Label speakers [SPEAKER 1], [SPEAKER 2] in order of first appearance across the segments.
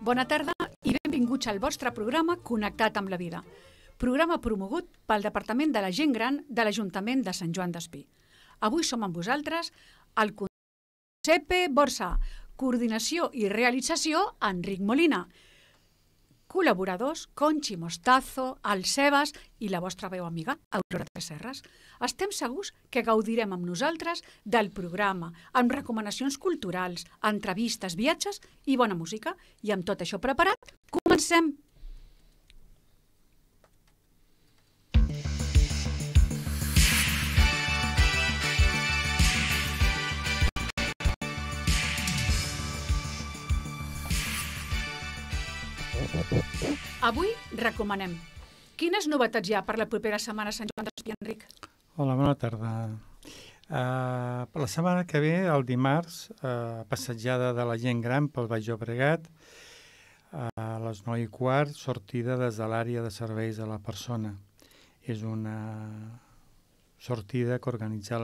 [SPEAKER 1] Bona tarda i benvinguts al vostre programa Connectat amb la Vida. Programa promogut pel Departament de la Gent Gran de l'Ajuntament de Sant Joan d'Espí. Avui som amb vosaltres el Giuseppe Borsa, coordinació i realització Enric Molina, col·laboradors Conchi Mostazo, el Sebas i la vostra veu amiga Aurora Tresserras. Estem segurs que gaudirem amb nosaltres del programa, amb recomanacions culturals, entrevistes, viatges i bona música. I amb tot això preparat, comencem! Avui recomanem. Quines novetats hi ha per la propera setmana a Sant Joan d'Espí, Enric?
[SPEAKER 2] Hola, bona tarda. Per la setmana que ve, el dimarts, passejada de la gent gran pel Baix Llobregat, a les 9:15, sortida des de l'àrea de serveis a la persona. És una sortida que organitza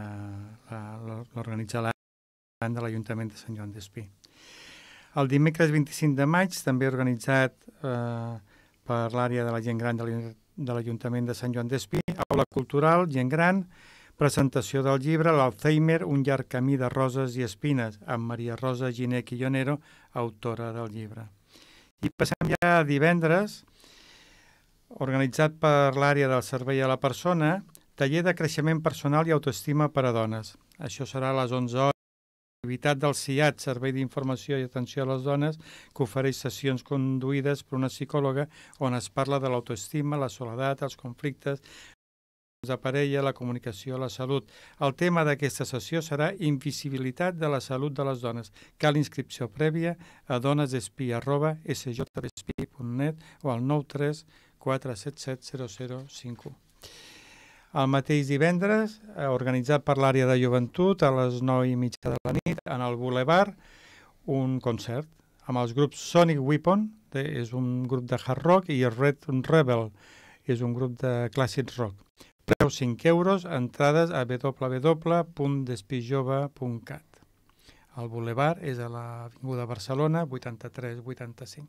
[SPEAKER 2] l'Organitza de l'Ajuntament de Sant Joan d'Espí. El dimecres 25 de maig, també organitzat per l'àrea de la gent gran de l'Ajuntament de Sant Joan d'Espí, aula cultural, gent gran, presentació del llibre L'Alzheimer, un llarg camí de roses i espines, amb Maria Rosa Giner Quillonero, autora del llibre. I passem ja a divendres, organitzat per l'àrea del servei a la persona, taller de creixement personal i autoestima per a dones. Això serà a les 11 hores. Activitat del CIAT, Servei d'Informació i Atenció a les Dones, que ofereix sessions conduïdes per una psicòloga on es parla de l'autoestima, la soledat, els conflictes de parella, la comunicació, la salut. El tema d'aquesta sessió serà invisibilitat de la salut de les dones. Cal inscripció prèvia a donesespí@sjbespí.net o al 93 477 0051. El mateix divendres, organitzat per l'àrea de joventut, a les 9:30 de la nit, en el Boulevard, un concert amb els grups Sonic Weapon, és un grup de hard rock, i Red Rebel, és un grup de clàssic rock. Preu 5 euros, entrades a www.despijove.cat. El Boulevard és a l'Avinguda Barcelona, 8385.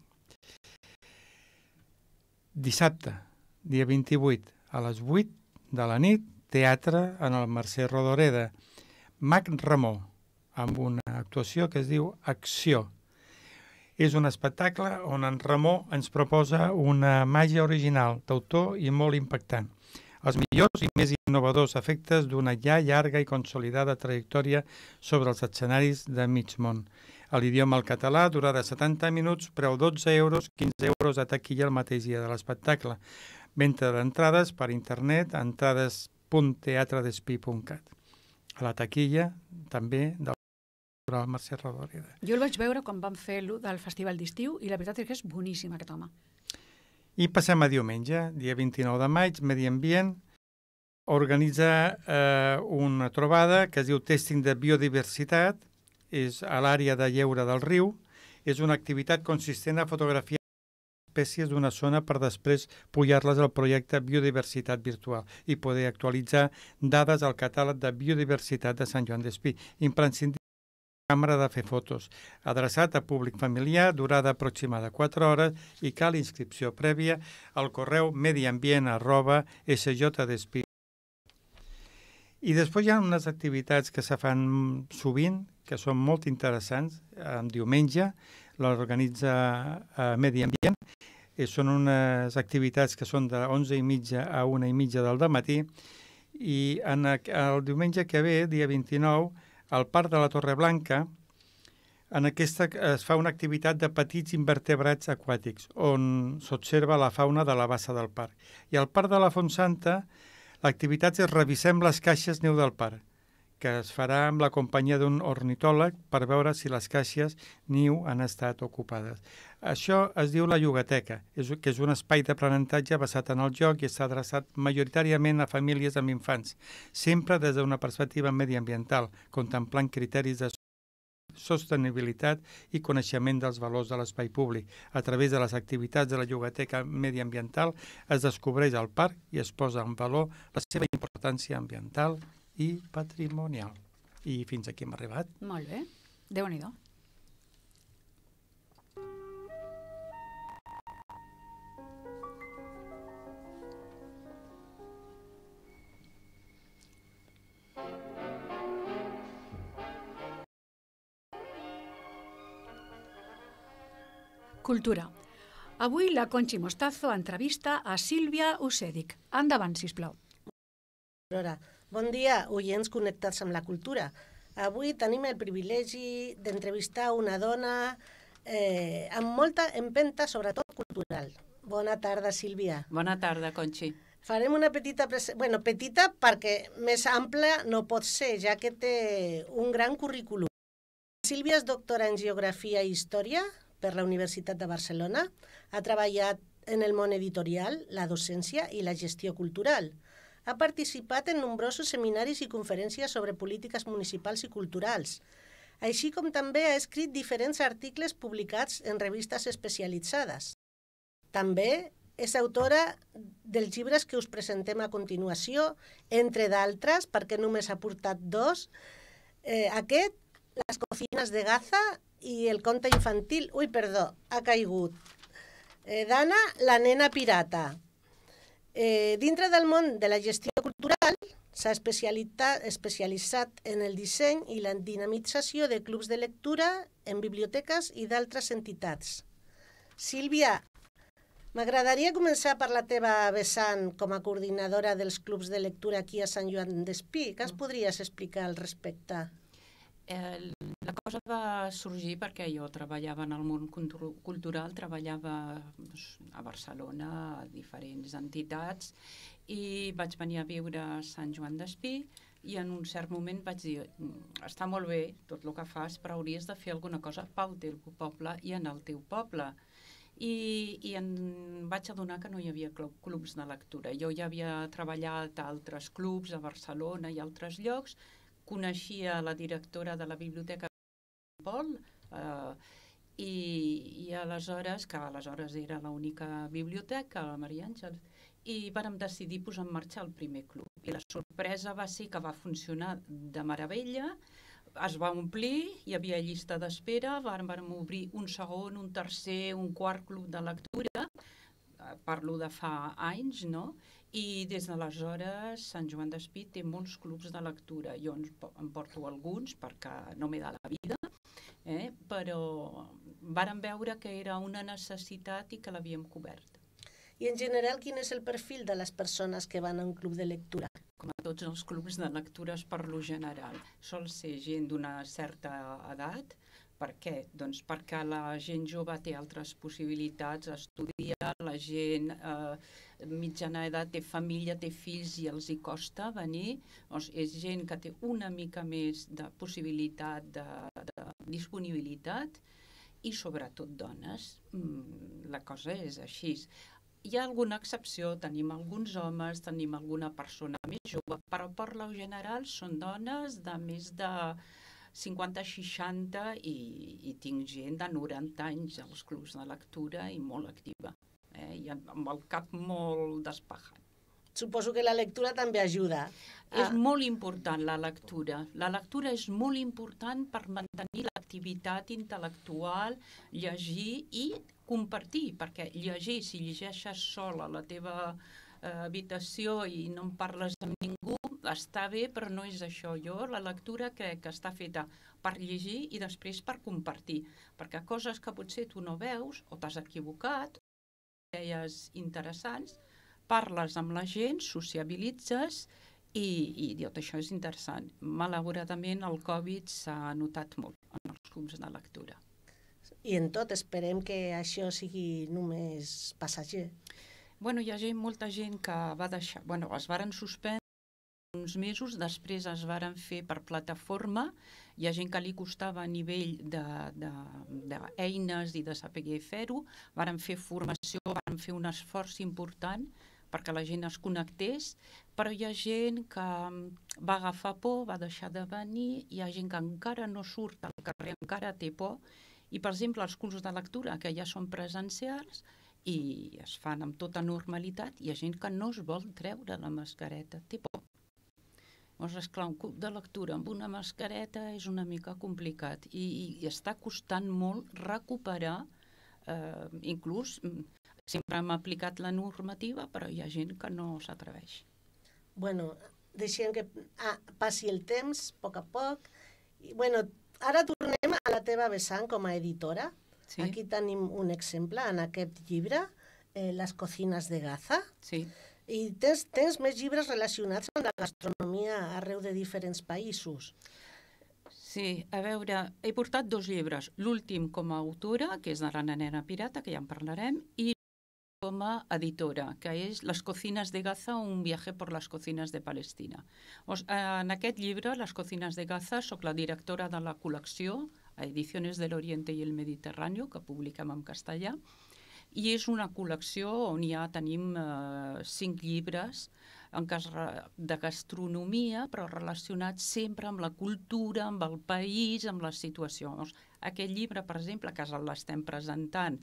[SPEAKER 2] Dissabte, dia 28, a les 8 de la nit, teatre en el Mercè Rodoreda. Mac Ramó, amb una actuació que es diu Acció. És un espectacle on en Ramó ens proposa una màgia original, d'autor i molt impactant. Els millors i més innovadors efectes d'una ja llarga i consolidada trajectòria sobre els escenaris de mig món. A l'idioma al català, durada 70 minuts, preu 12 euros, 15 euros a taquilla el mateix dia de l'espectacle. Venda d'entrades per internet a entrades.teatredespí.cat. A la taquilla, també, del Mercè Rodoreda.
[SPEAKER 1] Jo el vaig veure quan vam fer del festival d'estiu i la veritat és que és boníssim aquest home.
[SPEAKER 2] I passem a diumenge, dia 29 de maig, Medi Ambient organitza una trobada que es diu Testing de Biodiversitat, és a l'àrea de Lleure del Riu. És una activitat consistent a fotografiar espècies d'una zona per després pujar-les al projecte Biodiversitat Virtual i poder actualitzar dades al catàleg de Biodiversitat de Sant Joan d'Espí. Imprescindible càmera de fer fotos. Adreçat a públic familiar, durada aproximada 4 hores i cal inscripció prèvia al correu mediambient@sjbespí. I després hi ha unes activitats que se fan sovint, que són molt interessants. En diumenge l'organitza Medi Ambient. Són unes activitats que són de 11:30 a 1:30 del dematí, i el diumenge que ve, dia 29, al Parc de la Torre Blanca, en aquesta es fa una activitat de petits invertebrats aquàtics, on s'observa la fauna de la bassa del parc. I al Parc de la Font Santa, l'activitat és revisem les caixes niu del parc, que es farà amb la companyia d'un ornitòleg per veure si les caixes niu han estat ocupades. Això es diu la Llogateca, que és un espai d'aprenentatge basat en el joc i està adreçat majoritàriament a famílies amb infants, sempre des d'una perspectiva mediambiental, contemplant criteris de sostenibilitat i coneixement dels valors de l'espai públic. A través de les activitats de la Llogateca Mediambiental es descobreix el parc i es posa en valor la seva importància ambiental i patrimonial. I fins aquí hem arribat.
[SPEAKER 1] Molt bé. Déu-n'hi-do. Cultura. Avui la Conchi Mostazo entrevista a Sílvia Usèdic. Endavant, sisplau.
[SPEAKER 3] Bon dia, oients connectats amb la cultura. Avui tenim el privilegi d'entrevistar una dona amb molta empenta, sobretot cultural. Bona tarda, Sílvia.
[SPEAKER 4] Bona tarda, Conchi.
[SPEAKER 3] Farem una petita petita perquè més ampla no pot ser, ja que té un gran currículum. Sílvia és doctora en Geografia i Història per la Universitat de Barcelona. Ha treballat en el món editorial, la docència i la gestió cultural. Ha participat en nombrosos seminaris i conferències sobre polítiques municipals i culturals, així com també ha escrit diferents articles publicats en revistes especialitzades. També és autora dels llibres que us presentem a continuació, entre d'altres, perquè només ha portat dos, aquest, Les cocinas de Gaza, i el conte infantil, ha caigut, Dana, la nena pirata. Dintre del món de la gestió cultural s'ha especialitzat en el disseny i la dinamització de clubs de lectura en biblioteques i d'altres entitats. Sílvia, m'agradaria començar per la teva vessant com a coordinadora dels clubs de lectura aquí a Sant Joan d'Espí. Què ens podries explicar al respecte?
[SPEAKER 4] La cosa va sorgir perquè jo treballava en el món cultural, treballava a Barcelona, a diferents entitats, i vaig venir a viure a Sant Joan d'Espí i en un cert moment vaig dir, està molt bé tot el que fas, però hauries de fer alguna cosa pel teu poble i en el teu poble. I em vaig adonar que no hi havia clubs de lectura. Jo ja havia treballat a altres clubs a Barcelona i altres llocs, coneixia la directora de la biblioteca Pol, i aleshores, que aleshores era l'única biblioteca, la Maria Àngels, i vàrem decidir posar en marxa el primer club. I la sorpresa va ser que va funcionar de meravella, es va omplir, hi havia llista d'espera, vàrem obrir un segon, un tercer, un quart club de lectura, parlo de fa anys, no? I des d'aleshores Sant Joan d'Espí té molts clubs de lectura. Jo en porto alguns perquè no m'he de la vida, però vàrem veure que era una necessitat i que l'havíem cobert.
[SPEAKER 3] I en general, quin és el perfil de les persones que van a un club de lectura?
[SPEAKER 4] Com a tots els clubs de lectures per lo general. Sol ser gent d'una certa edat. Per què? Doncs perquè la gent jove té altres possibilitats, estudia, la gent mitjana edat té família, té fills i els hi costa venir. Doncs és gent que té una mica més de possibilitat, de disponibilitat, i sobretot dones. La cosa és així. Hi ha alguna excepció, tenim alguns homes, tenim alguna persona més jove, però per lo general són dones de més de 50-60 i tinc gent de 90 anys als clubs de lectura i molt activa, i amb el cap molt despejat.
[SPEAKER 3] Suposo que la lectura també ajuda.
[SPEAKER 4] És molt important la lectura. La lectura és molt important per mantenir l'activitat intel·lectual, llegir i compartir, perquè llegir, si llegeixes sol a la teva habitació i no en parles amb ningú, està bé, però no és això. Jo la lectura crec que està feta per llegir i després per compartir, perquè coses que potser tu no veus o t'has equivocat, idees interessants, parles amb la gent, sociabilitzes i tot això és interessant. Malauradament el Covid s'ha notat molt en els clubs de lectura.
[SPEAKER 3] I en tot esperem que això sigui només passatger.
[SPEAKER 4] Hi ha molta gent que va deixar, es varen suspendre uns mesos, després es varen fer per plataforma, hi ha gent que li costava a nivell d'eines i de saber fer-ho, varen fer formació, varen fer un esforç important perquè la gent es connectés, però hi ha gent que va agafar por, va deixar de venir, hi ha gent que encara no surt al carrer, encara té por, i per exemple els cursos de lectura que ja són presencials i es fan amb tota normalitat, hi ha gent que no es vol treure la mascareta, té por. Llavors, esclar, un club de lectura amb una mascareta és una mica complicat i està costant molt recuperar, inclús sempre hem aplicat la normativa, però hi ha gent que no s'atreveix.
[SPEAKER 3] Deixem que passi el temps, a poc. Ara tornem a la teva vessant com a editora.
[SPEAKER 4] Sí.
[SPEAKER 3] Aquí tenim un exemple en aquest llibre, Les cocinas de Gaza,
[SPEAKER 4] Sí.
[SPEAKER 3] i tens més llibres relacionats amb la gastronomia arreu de diferents països.
[SPEAKER 4] Sí, a veure, he portat 2 llibres. L'últim com a autora, que és de la Nena Pirata, que ja en parlarem, i com a editora, que és Les cocinas de Gaza, un viaje por las cocinas de Palestina. En aquest llibre, Les cocinas de Gaza, soc la directora de la col·lecció a Ediciones del Oriente y el Mediterráneo, que publiquem en castellà, i és una col·lecció on ja tenim 5 llibres de gastronomia, però relacionats sempre amb la cultura, amb el país, amb la situació. Aquest llibre, per exemple, que l'estem presentant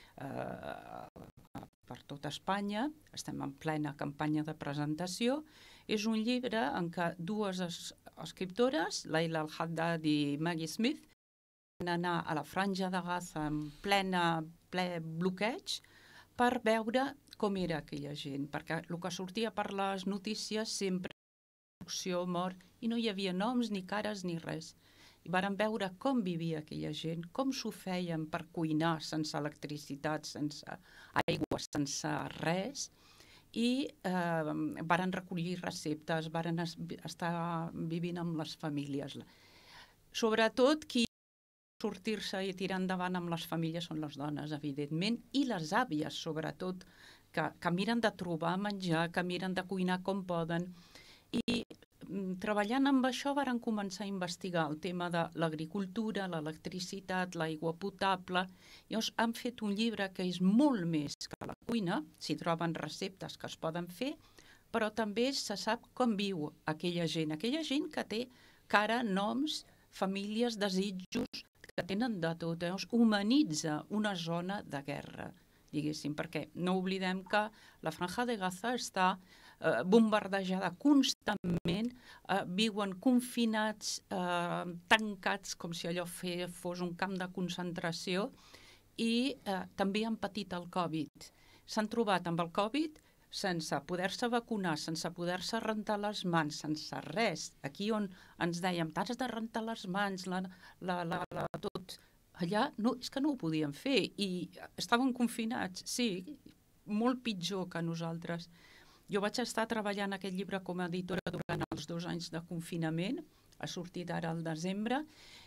[SPEAKER 4] per tot Espanya, estem en plena campanya de presentació, és un llibre en què 2 escriptores, Laila Al-Haddad i Maggie Smith, van anar a la Franja de Gaza en ple bloqueig per veure com era aquella gent, perquè el que sortia per les notícies sempre destrucció, mort, i no hi havia noms, ni cares, ni res. I varen veure com vivia aquella gent, com s'ho feien per cuinar sense electricitat, sense aigua, sense res, i varen recollir receptes, varen estar vivint amb les famílies. Sobretot, qui sortir-se i tirar endavant amb les famílies són les dones, evidentment, i les àvies, sobretot, que miren de trobar menjar, que miren de cuinar com poden. I treballant amb això varen començar a investigar el tema de l'agricultura, l'electricitat, l'aigua potable. Llavors han fet un llibre que és molt més que la cuina, s'hi troben receptes que es poden fer, però també se sap com viu aquella gent que té cara, noms, famílies, desitjos, que tenen de tot. Llavors humanitza una zona de guerra, diguéssim, perquè no oblidem que la Franja de Gaza està bombardejada constantment, viuen confinats, tancats, com si allò fos un camp de concentració, i també han patit el Covid. S'han trobat amb el Covid sense poder-se vacunar, sense poder-se rentar les mans, sense res. Aquí on ens dèiem, t'has de rentar les mans, tot. Allà és que no ho podien fer i estaven confinats, sí, molt pitjor que nosaltres. Jo vaig estar treballant aquest llibre com a editora durant els 2 anys de confinament, ha sortit ara al desembre,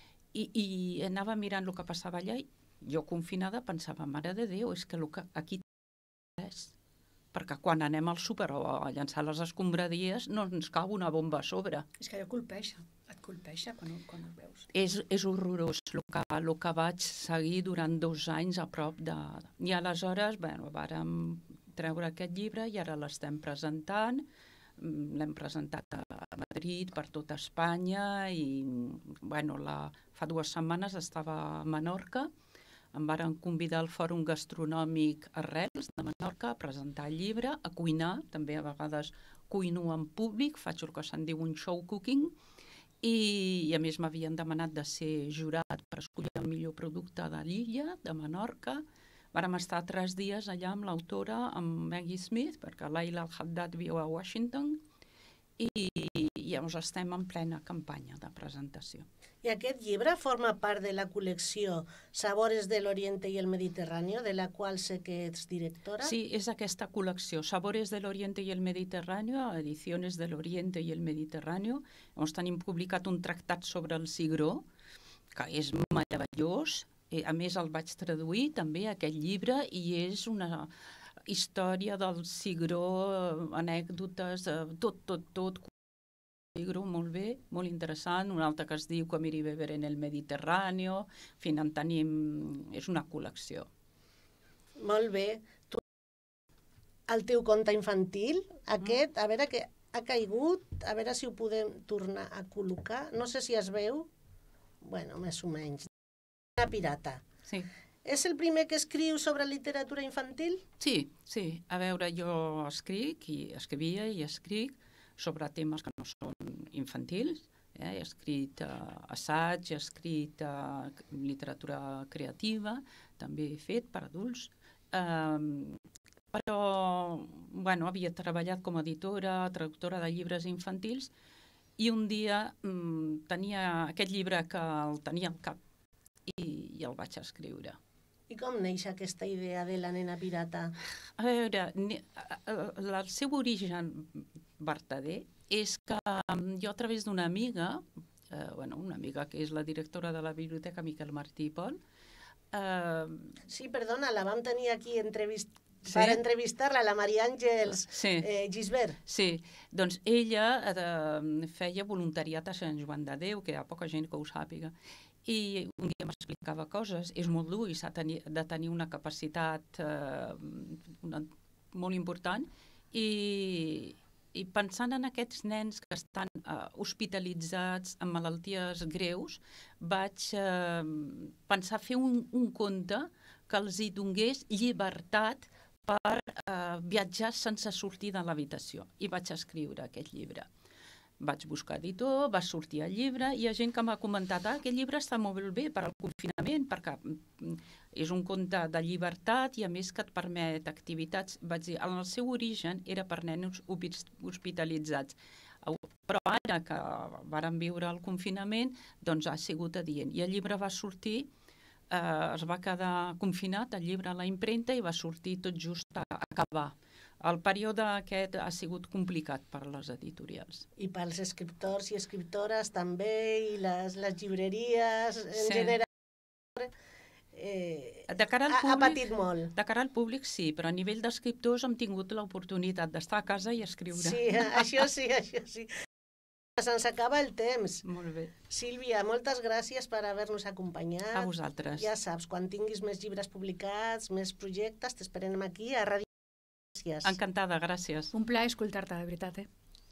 [SPEAKER 4] i anava mirant el que passava allà i jo confinada pensava, mare de Déu, és que aquí és, perquè quan anem al súper o a llançar les escombraries no ens cau una bomba a sobre.
[SPEAKER 1] És que allò colpeja, et colpeja quan ho veus.
[SPEAKER 4] És horrorós el que vaig seguir durant 2 anys a prop de... I aleshores, vàrem treure aquest llibre i ara l'estem presentant. L'hem presentat a Madrid, per tota Espanya, i fa 2 setmanes estava a Menorca. Em varen convidar al Fòrum Gastronòmic Arrels de Menorca a presentar el llibre, a cuinar, també a vegades cuino en públic, faig el que se'n diu un show cooking, i a més m'havien demanat de ser jurat per escollir el millor producte de l'illa, de Menorca. Vàrem estar 3 dies allà amb l'autora, amb Maggie Smith, perquè Laila Al-Haddad viu a Washington, i llavors estem en plena campanya de presentació.
[SPEAKER 3] I aquest llibre forma part de la col·lecció Sabores del Oriente y el Mediterráneo, de la qual sé que ets directora?
[SPEAKER 4] Sí, és aquesta col·lecció, Sabores del Oriente y el Mediterráneo, Ediciones del Oriente y el Mediterráneo. Llavors tenim publicat un tractat sobre el cigró, que és meravellós. A més, el vaig traduir també, aquest llibre, i és una història del cigró, anècdotes, tot. Cigró, molt bé, molt interessant. Un altre que es diu Comer y beber en el Mediterráneo. En fi, en tenim... És una col·lecció.
[SPEAKER 3] Molt bé. El teu conte infantil, aquest, a veure que ha caigut, a veure si ho podem tornar a col·locar. No sé si es veu. Bueno, més o menys. Una pirata.
[SPEAKER 4] Sí.
[SPEAKER 3] És el primer que escriu sobre literatura infantil?
[SPEAKER 4] Sí. A veure, jo escrivia i escric sobre temes que no són infantils. He escrit assaig, he escrit literatura creativa, també he fet per adults. Però, havia treballat com a editora, traductora de llibres infantils, i un dia tenia aquest llibre que el tenia al cap i el vaig escriure.
[SPEAKER 3] I com neix aquesta idea de la nena pirata?
[SPEAKER 4] A veure, el seu origen vertader és que jo a través d'una amiga, una amiga que és la directora de la biblioteca Miquel Martí i Pol.
[SPEAKER 3] Sí, perdona, la vam tenir aquí per entrevistar-la, la Maria Àngels Gisbert.
[SPEAKER 4] Sí, doncs ella feia voluntariat a Sant Joan de Déu, que hi ha poca gent que ho sàpiga, i un dia m'explicava coses. És molt dur i s'ha de tenir una capacitat molt important, i pensant en aquests nens que estan hospitalitzats amb malalties greus, vaig pensar fer un conte que els hi donés llibertat per viatjar sense sortir de l'habitació. I vaig escriure aquest llibre. Vaig buscar editor, va sortir el llibre, i hi ha gent que m'ha comentat aquest llibre està molt bé per al confinament, perquè és un conte de llibertat i a més que et permet activitats. Vaig dir, en el seu origen era per nens hospitalitzats, però ara que vàrem viure el confinament, doncs ha sigut adient. I el llibre va sortir, es va quedar confinat, el llibre a la impremta, i va sortir tot just a acabar. El període aquest ha sigut complicat per les editorials.
[SPEAKER 3] I pels escriptors i escriptores també, i les llibreries en general. Ha patit molt.
[SPEAKER 4] De cara al públic sí, però a nivell d'escriptors hem tingut l'oportunitat d'estar a casa i escriure.
[SPEAKER 3] Sí, això sí. Se'ns acaba el temps.
[SPEAKER 4] Molt bé.
[SPEAKER 3] Sílvia, moltes gràcies per haver-nos acompanyat.
[SPEAKER 4] A vosaltres.
[SPEAKER 3] Ja saps, quan tinguis més llibres publicats, més projectes, t'esperem aquí a Ràdio. Gràcies.
[SPEAKER 4] Encantada, gràcies.
[SPEAKER 1] Un plaer escoltar-te, de veritat,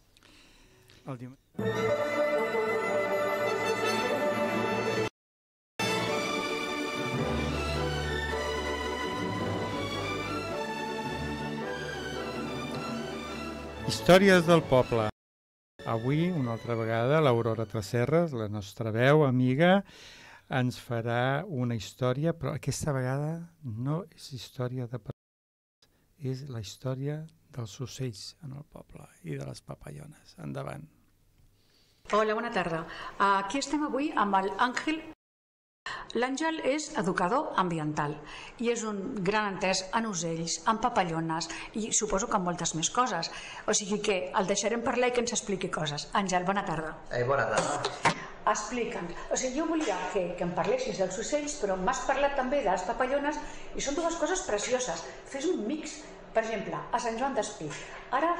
[SPEAKER 2] Històries del poble. Avui, una altra vegada, l'Aurora Tresserras, la nostra veu, amiga, ens farà una història, però aquesta vegada no és història de persones, és la història dels ocells en el poble i de les papallones. Endavant.
[SPEAKER 1] Hola, bona tarda. Aquí estem avui amb l'Àngel. L'Àngel és educador ambiental i és un gran entès en ocells, en papallones i suposo que en moltes més coses. O sigui que el deixarem parlar i que ens expliqui coses. Àngel, bona tarda.
[SPEAKER 5] Bona tarda.
[SPEAKER 1] Explica'ns. O sigui, jo volia que em parlessis dels ocells, però m'has parlat també de les papallones i són dues coses precioses. Fes un mix, per exemple, a Sant Joan d'Espí. Ara,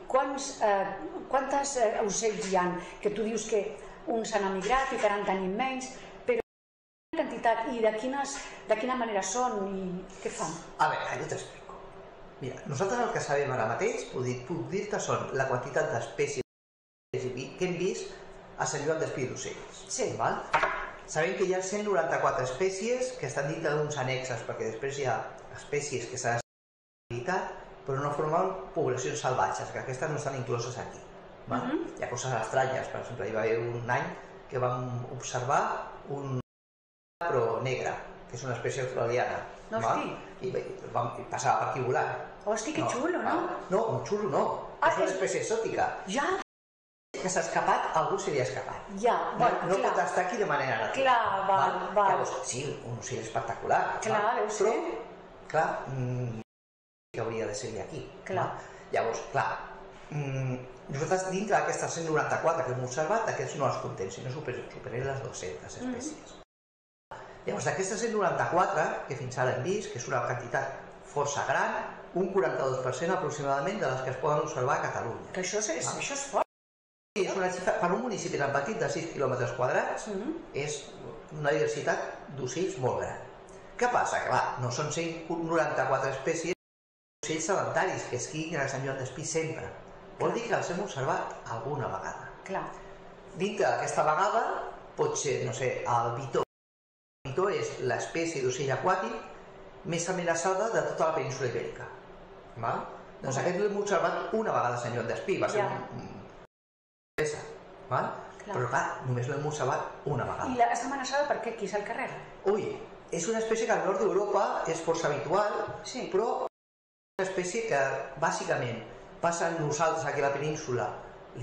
[SPEAKER 1] quantes ocells hi ha que tu dius que uns han emigrat i que ara en tenim menys, però quina quantitat i de quina manera són i què fan?
[SPEAKER 5] A veure, jo t'explico. Mira, nosaltres el que sabem ara mateix, puc dir-te, són la quantitat d'espècies que hem vist a Sant Joan d'Espí d'ocells.
[SPEAKER 1] Sí.
[SPEAKER 5] Sabem que hi ha 194 espècies que estan dintre d'uns annexes, perquè després hi ha espècies que s'han habilitat, però no formen poblacions salvatges, que aquestes no estan incloses aquí. Hi ha coses estranyes, per exemple, hi va haver un any que vam observar un però negre, que és una espècie australiana. I passava per aquí volant.
[SPEAKER 1] Hosti, que xulo, no?
[SPEAKER 5] No, xulo no, és una espècie exòtica.
[SPEAKER 1] Ja.
[SPEAKER 5] Que s'ha escapat, algú se li ha escapat.
[SPEAKER 1] Ja, bueno,
[SPEAKER 5] no pot estar aquí de manera natural.
[SPEAKER 1] Clar, val.
[SPEAKER 5] Llavors, sí, un ocell espectacular.
[SPEAKER 1] Clar, deu ser.
[SPEAKER 5] Però, clar, que hauria de ser aquí. Llavors, clar, nosaltres dintre d'aquestes 194 que hem observat, aquests no els contem, sinó superen les 200 espècies. Llavors, d'aquestes 194 que fins ara hem vist, que és una quantitat força gran, un 42% aproximadament de les que es poden observar a Catalunya.
[SPEAKER 1] Que això és fort.
[SPEAKER 5] És una xifra, per un municipi tan petit de 6 quilòmetres quadrats, és una diversitat d'ocells molt gran. Què passa? Que clar, no són 194 espècies d'ocells sedentaris que esquien a Sant Joan d'Espí sempre. Vol dir que els hem observat alguna vegada.
[SPEAKER 1] Clar.
[SPEAKER 5] Dintre d'aquesta vegada pot ser, no sé, el bitó. El bitó és l'espècie d'ocell aquàtic més amenaçada de tota la península ibèrica. Doncs aquest l'hem observat una vegada a Sant Joan d'Espí, va ser però clar, només l'hem observat una vegada.
[SPEAKER 1] I està amenaçada per què? Qui se'l carrega?
[SPEAKER 5] Ui, és una espècie que al nord d'Europa és força habitual, però és una espècie que bàsicament passen nosaltres aquí a la península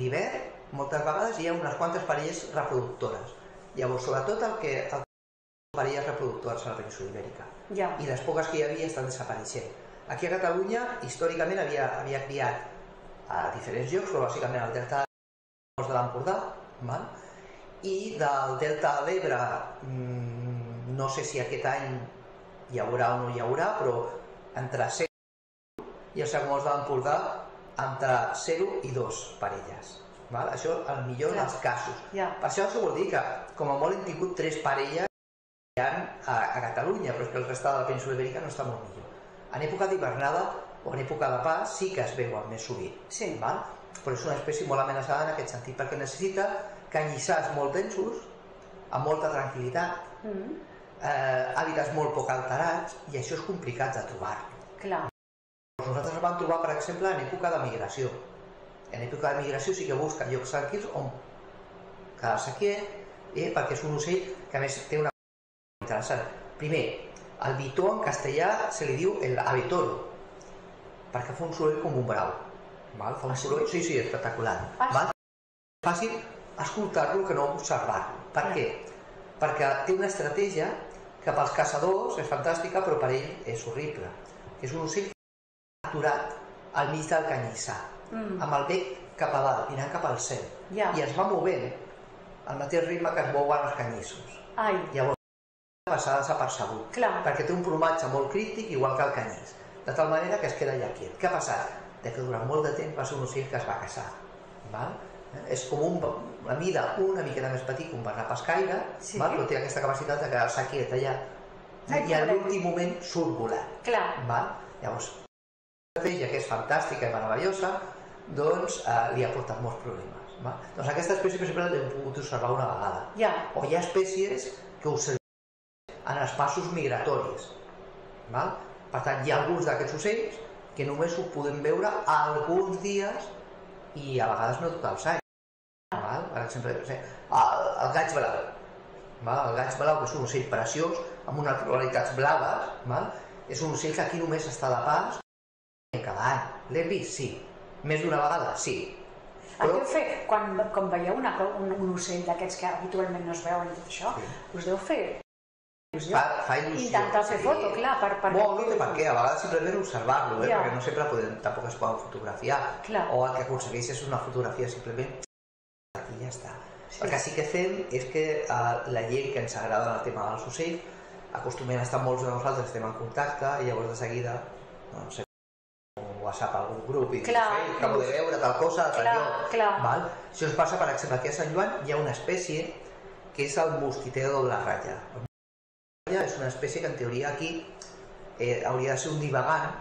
[SPEAKER 5] l'hivern, moltes vegades hi ha unes quantes parelles reproductores. Llavors, sobretot el que parelles reproductores a la península ibèrica.
[SPEAKER 3] Ja.
[SPEAKER 5] I les poques que hi havia estan desapareixent. Aquí a Catalunya, històricament, havia criat a diferents llocs, però bàsicament al delta de l'Empordà, i del delta de l'Ebre, no sé si aquest any hi haurà o no hi haurà, però entre 0 i els segons de l'Empordà entre 0 i 2 parelles. Això el millor dels casos. Per això vol dir que com a molt hem tingut 3 parelles a Catalunya, però és que el resta de la península ibèrica no està molt millor. En època d'hivernada o en època de pas sí que es veuen més sovint, però és una espècie molt amenaçada en aquest sentit, perquè necessita canyissars molt densos, amb molta tranquil·litat, hàbitats molt poc alterats, i això és complicat de trobar-lo. Nosaltres el vam trobar, per exemple, en època de migració. En època de migració sí que busca llocs tranquils on quedar-se quiet, perquè és un ocell que a més té una cosa interessant. Primer, el bitó en castellà se li diu el abetoro, perquè fa un soroll com un brau. Fa un soroll, sí, espectacular. És fàcil escoltar-lo que no observar-lo. Per què? Perquè té una estratègia que pels caçadors és fantàstica, però per ell és horrible. És un ocell aturat al mig del canyissar, amb el bec cap a dalt, mirant cap al cel, i es va movent al mateix ritme que es mouen els canyissos. Llavors passa desapercebut, perquè té un plomatge molt crític, igual que el canyís, de tal manera que es queda allà quiet. Què ha passat? Que durant molt de temps va ser un ocell que es va caçar. És com una mida una miqueta més petit que un bernapescaire, però té aquesta capacitat de quedar-se quiet allà, i a l'últim moment surt volant. Llavors, una estratègia que és fantàstica i meravellosa, doncs li ha portat molts problemes. Doncs aquesta espècie, per exemple, l'hem pogut observar una vegada. O hi ha espècies que observem en els passos migratoris. Per tant, hi ha alguns d'aquests ocells que només ho podem veure alguns dies i a vegades no tots els anys. Per exemple, el gaig blau. El gaig blau, que és un ocell preciós, amb unes tonalitats blaves, és un ocell que aquí només està de pas cada any. L'hem vist? Sí. Més d'una vegada? Sí.
[SPEAKER 1] El deu fer, quan veieu un ocell d'aquests que habitualment no es veuen i tot això, us deu fer il·lusió.
[SPEAKER 5] Fa il·lusió.
[SPEAKER 1] Intentar fer foto, clar.
[SPEAKER 5] No té per què, a vegades simplement observar-lo, perquè no sempre tampoc es poden fotografiar, o el que aconsegueix és una fotografia simplement i ja està. El que sí que fem és que la gent que ens agrada el tema dels ocells, acostumem a estar molts de nosaltres, estem en contacte, i llavors de seguida, no sé, WhatsApp a algun grup i dius, acabo de veure tal cosa a Sant Joan. Això ens passa, per exemple, aquí a Sant Joan hi ha una espècie que és el mosquiter de doble ratlla. El mosquiter de doble ratlla és una espècie que en teoria aquí hauria de ser un divagant,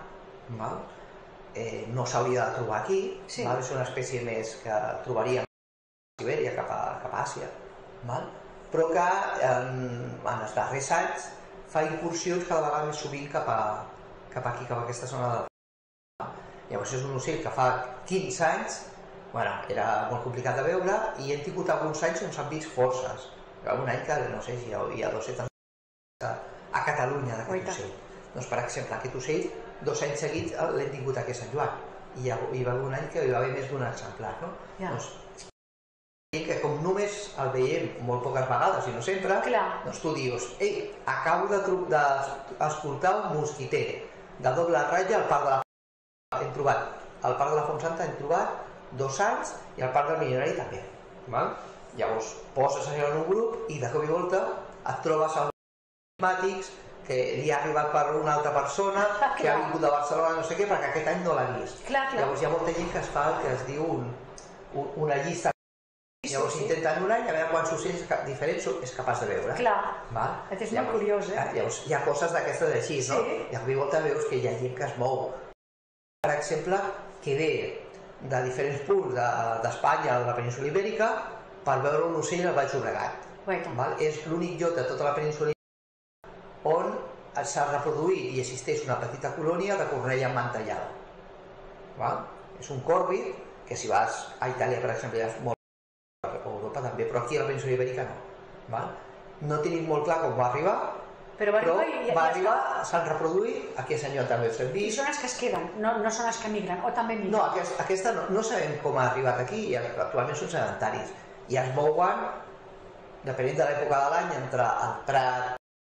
[SPEAKER 5] no s'hauria de trobar aquí, és una espècie més que trobaríem a Sibèria, cap a Àsia, però que en els darrers anys fa incursions cada vegada més sovint cap aquí, cap a aquesta zona de... Llavors és un ocell que fa 15 anys era molt complicat de veure, i hem tingut alguns anys on s'han vist forces. Un any que no sé si hi ha 200 a Catalunya d'aquest ocell. Doncs, per exemple, aquest ocell 2 anys seguits l'hem tingut aquí a Sant Joan, i hi va haver un any que hi va haver més d'un exemplar. Doncs que com només el veiem molt poques vegades i no sempre, doncs tu dius, acabo d'escoltar un mosquiter de doble ratlla al Parc de la hem trobat, al Parc de la Fontsanta hem trobat 2 anys, i al Parc del Milionari també. Llavors poses allò en un grup i de cop i volta et trobes amb climàtics que li ha arribat per una altra persona que ha vingut de Barcelona, no sé què, perquè aquest any no l'ha vist. Llavors hi ha molta gent que es fa el que es diu una llista. Llavors intenten un any a veure quants ocells diferents és capaç de veure.
[SPEAKER 1] És molt curiós,
[SPEAKER 5] Llavors hi ha coses d'aquestes així, no? I a cop i volta veus que hi ha gent que es mou. Per exemple, que ve de diferents punts d'Espanya o de la península ibèrica per veure un ocell al Baix Llobregat. És l'únic lloc de tota la península ibèrica on s'ha reproduït i existeix una petita colònia de cornella emmantellada. És un còrvid que si vas a Itàlia, per exemple, ja és molt, a Europa també, però aquí a la península ibèrica no. No tenim molt clar com va arribar,
[SPEAKER 1] però va arribar,
[SPEAKER 5] s'han reproduït, aquí a Sant Joan també els hem vist.
[SPEAKER 1] I són els que es queden, no són els que migren, o també migren?
[SPEAKER 5] No, aquesta no sabem com ha arribat aquí, i actualment són sedentaris, i es mouen, depenent de l'època de l'any, entre el Prat,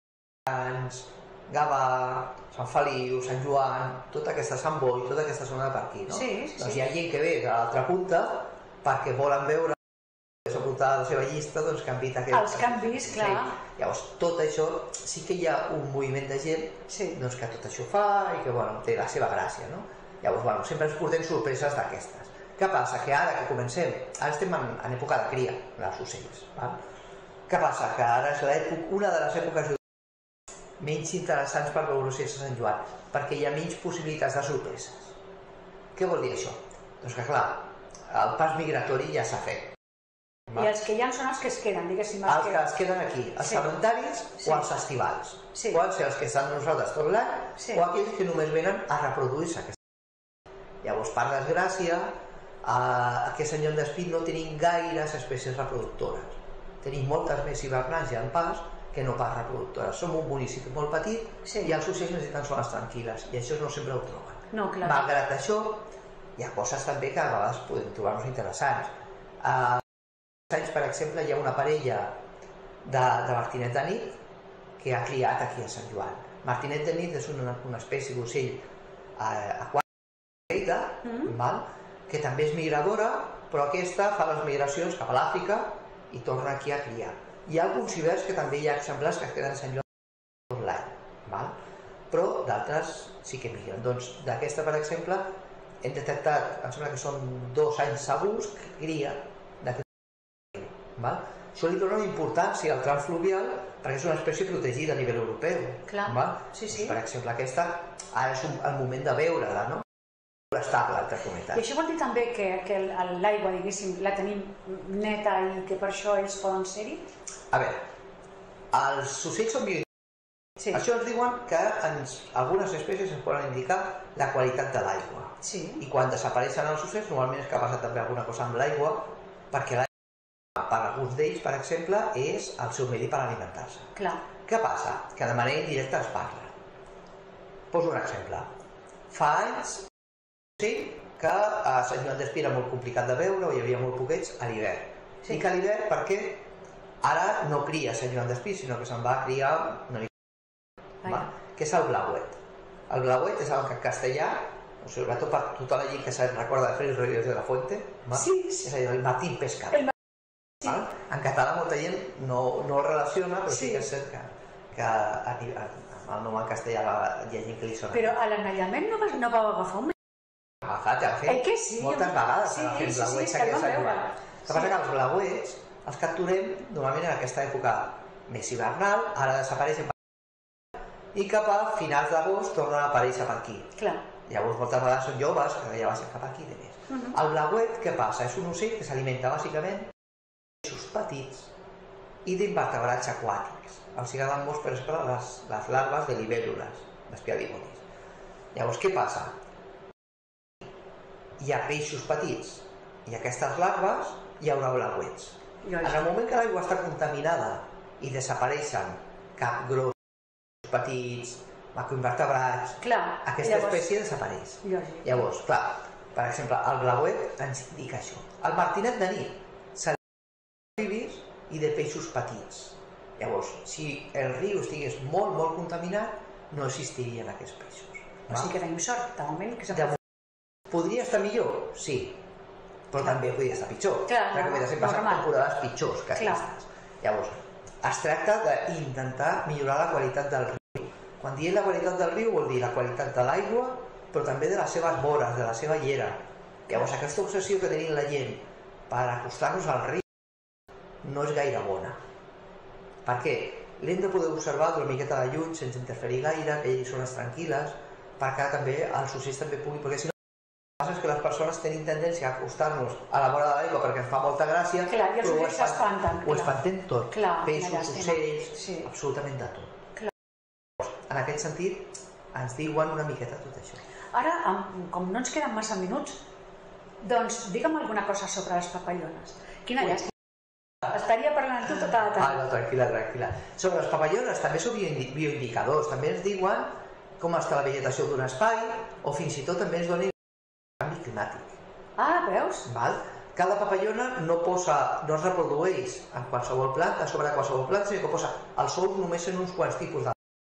[SPEAKER 5] Gavà, Sant Feliu, Sant Joan, tota aquesta Sant Boi, tota aquesta zona per aquí, no?
[SPEAKER 3] Sí.
[SPEAKER 5] Doncs hi ha gent que ve de l'altra punta perquè volen veure apuntar a la seva llista doncs, que han vist aquest...
[SPEAKER 3] Els canvis, clar.
[SPEAKER 5] Sí. Llavors, tot això, sí que hi ha un moviment de gent doncs, que tot això fa i que bueno, té la seva gràcia, no? Llavors, bueno, sempre ens portem sorpreses d'aquestes. Què passa? Que ara que comencem, ara estem en època de cria dels ocells, val? Què passa? Que ara és una de les èpoques menys interessants per veure ocells a Sant Joan, perquè hi ha menys possibilitats de sorpreses. Què vol dir això? Doncs que, clar, el pas migratori ja s'ha fet.
[SPEAKER 3] I els que hi ha són els que es queden, diguéssim.
[SPEAKER 5] Els que es queden aquí, els sedentaris o els estivals. Poden ser els que estan amb nosaltres tot l'any o aquells que només venen a reproduir-se. Llavors, per desgràcia, aquí a Sant Joan d'Espí no tenim gaires espècies reproductores. Tenim moltes més hivernants ja en pas que no pas reproductores. Som un municipi molt petit i els ocells necessiten zones tranquil·les i això no sempre ho troben.
[SPEAKER 3] No, clar.
[SPEAKER 5] Malgrat això, hi ha coses també que a vegades podem trobar-nos interessants. Anys, per exemple, hi ha una parella de martinet de nit que ha criat aquí a Sant Joan. Martinet de nit és una espècie d'ocell aquàtic que també és migradora, però aquesta fa les migracions cap a l'Àfrica i torna aquí a criar. Hi ha alguns hiverns que també hi ha exemplars que es queden a Sant Joan tot l'any, però d'altres sí que migren. Doncs d'aquesta, per exemple, hem detectat, em sembla que són 2 anys segurs que cria d'aquest. Això li dona una importància al tram fluvial perquè és una espècie protegida a nivell europeu. Per exemple, aquesta ara és el moment de veure-la, no? Estable, entre cometes.
[SPEAKER 3] I això vol dir també que l'aigua, diguéssim, la tenim neta i que per això ells poden ser-hi?
[SPEAKER 5] A veure, els ocells són bioindicadors. Això ens diuen que algunes espècies ens poden indicar la qualitat de l'aigua. I quan desapareixen els ocells, normalment és que ha passat també alguna cosa amb l'aigua, perquè l'aigua, per alguns d'ells, per exemple, és el seu medi per alimentar-se. Què passa? Que de manera indirecta es parla. Poso un exemple. Fa anys que a Sant Joan d'Espí era molt complicat de veure o hi havia molt poquets a l'hivern. Dic a l'hivern perquè ara no cria a Sant Joan d'Espí, sinó que se'n va a criar una mica, que és el blauet. El blauet és el que en castellà, sobretot per tota la gent que se'n recorda de Félix Rodríguez de la Fuente, és a dir, el Martín Pescador. En català molta gent no el relaciona, però sí que és cert que el nom en castellà hi ha gent que li sona.
[SPEAKER 3] Però a l'anellament no vau agafar un
[SPEAKER 5] moltes vegades agafem blauets aquí a Sant Joan. El que passa que els blauets els capturem normalment en aquesta època més hivernal, ara desapareixen i cap a finals d'agost tornen a aparèixer per aquí. Llavors moltes vegades són joves que ja baixen cap aquí i demés. El blauet, què passa? És un ocell que s'alimenta bàsicament de peixos petits i d'invertebrats aquàtics. Els agraden molt, per exemple, les larves de libèl·lules, d'espiadimonis. Llavors, què passa? Hi ha peixos petits i aquestes larves hi haurà blauets. En el moment que l'aigua està contaminada i desapareixen capgrossos, petits, macroinvertebrats, aquesta espècie desapareix. Llavors, clar, per exemple, el blauet ens indica això. El martinet de nit s'alimenta d'amfibis i de peixos petits. Llavors, si el riu estigués molt, molt contaminat, no existirien aquests peixos.
[SPEAKER 3] O sigui que tenim sort, de moment.
[SPEAKER 5] Podria estar millor? Sí, però també podria estar pitjor. Sempre passen temporades pitjors que aquestes. Llavors, es tracta d'intentar millorar la qualitat del riu. Quan diem la qualitat del riu vol dir la qualitat de l'aigua, però també de les seves vores, de la seva llera. Llavors, aquesta obsessió que tenim la gent per acostar-nos al riu no és gaire bona. Per què? L'hem de poder observar d'una miqueta de lluny, sense interferir gaire, que hi hagi zones tranquil·les, perquè també els ocells també puguin... Perquè si no, el que passa és que les persones tenim tendència a acostar-nos a la vora de l'aigua perquè ens fa molta gràcia,
[SPEAKER 3] i els ocells s'espanten.
[SPEAKER 5] Ho espantem tot, peixos, ocells, absolutament de tot. En aquest sentit, ens diuen una miqueta tot això.
[SPEAKER 3] Ara, com no ens queden massa minuts, doncs digue'm alguna cosa sobre les papallones. Quina llàstima. Estaria parlant amb tu tota la tarda.
[SPEAKER 5] No, tranquil·la. Sobre les papallones també són bioindicadors, també ens diuen com està la vegetació d'un espai o fins i tot també ens donen canvi climàtic.
[SPEAKER 3] Veus?
[SPEAKER 5] Cada papallona no es reprodueix en qualsevol planta, sobre qualsevol planta, sinó que posa els ous només en uns quants tipus de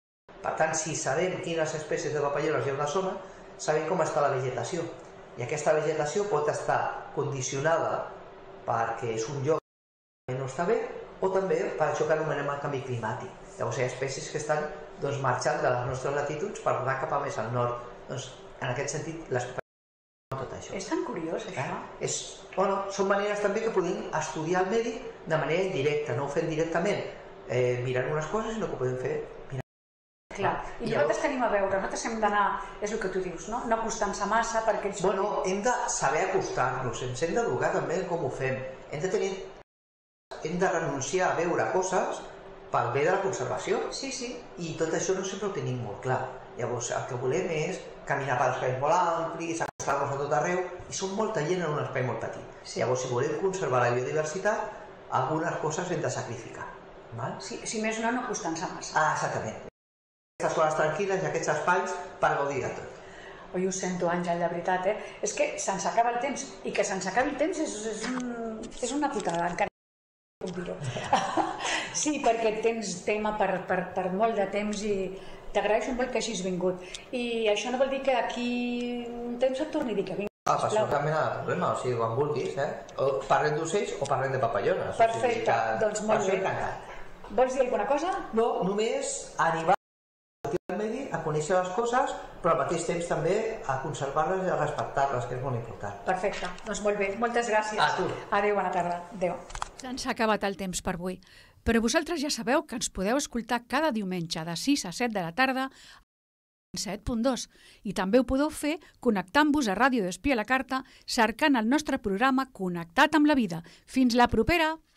[SPEAKER 5] Per tant, si sabem quines espècies de papallones hi ha a una zona, sabem com està la vegetació. I aquesta vegetació pot estar condicionada perquè és un lloc que no està bé, o també per això que anomenem el canvi climàtic. Llavors hi ha espècies que estan marxant de les nostres latituds per anar cap a més al nord. Doncs, en aquest sentit, les papallones tot això.
[SPEAKER 1] És tan curiós, això.
[SPEAKER 5] Són maneres també que podem estudiar el medi de manera indirecta, no ho fem directament mirant unes coses, sinó que ho podem fer mirant.
[SPEAKER 1] Clar, i nosaltres tenim a veure, nosaltres hem d'anar, és el que tu dius, no acostant-se massa perquè ells...
[SPEAKER 5] Hem de saber acostar-nos, ens hem d'educar també en com ho fem. Hem de renunciar a veure coses pel bé de la conservació.
[SPEAKER 1] Sí.
[SPEAKER 5] I tot això no sempre ho tenim molt clar. Llavors, el que volem és caminar per espais molt amplis, acostar-nos a tot arreu, i som molta gent en un espai molt petit. Llavors, si volem conservar la biodiversitat, algunes coses hem de sacrificar.
[SPEAKER 1] Si més no acostant-se massa.
[SPEAKER 5] Exactament. Aquestes coses tranquil·les i aquests espais per gaudir de tot.
[SPEAKER 1] Oi, ho sento, Àngel, de veritat, És que se'ns acaba el temps, i que se'ns acabi el temps és una putada, encara no puc dir-ho. Sí, perquè tens tema per molt de temps i t'agraeixo molt que hagis vingut. I això no vol dir que aquí un temps et torni a dir que vinguis.
[SPEAKER 5] Per això cap mena de problema, o sigui, quan vulguis, o parlem d'ocells o parlem de papallones.
[SPEAKER 1] Perfecte, doncs molt bé. Vols dir alguna cosa?
[SPEAKER 5] No, només animar al medi a conèixer les coses, però al mateix temps també a conservar-les i a respectar-les, que és molt important.
[SPEAKER 1] Perfecte, doncs molt bé, moltes gràcies.
[SPEAKER 5] A tu.
[SPEAKER 1] Adéu, bona tarda. Adéu. Ens ha acabat el temps per avui, però vosaltres ja sabeu que ens podeu escoltar cada diumenge de 6 a 7 de la tarda a 7.2 i també ho podeu fer connectant-vos a Ràdio Despí a la Carta cercant el nostre programa Connectat amb la Vida. Fins la propera!